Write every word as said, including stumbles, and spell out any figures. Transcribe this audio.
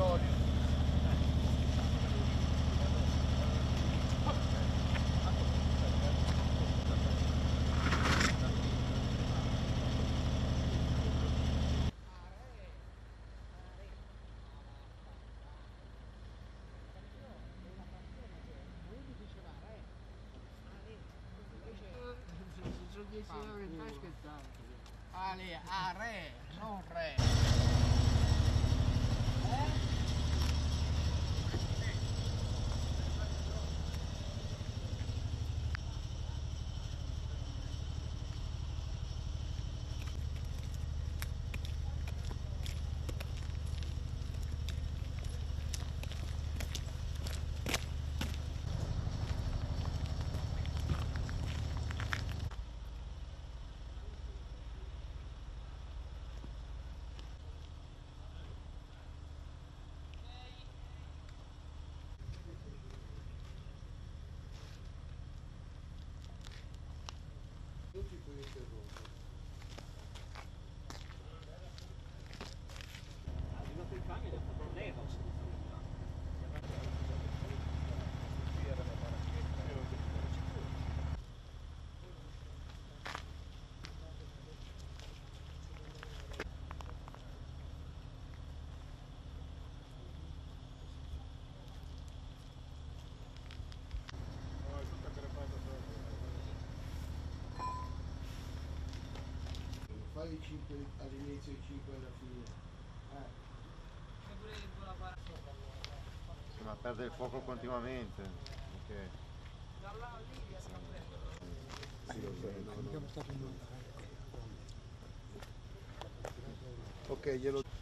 dieci euro in tasca e tanto. Ale, a re, non re. Non ti puoi interrompere. Arrivato il camion, è stato un Levox. Fai i cinque all'inizio e i cinque alla fine. Sì, ma perde il fuoco continuamente. Perché... Dalla Livia si Sì, lo so, no, no. Siamo stati in onda. Ok, glielo...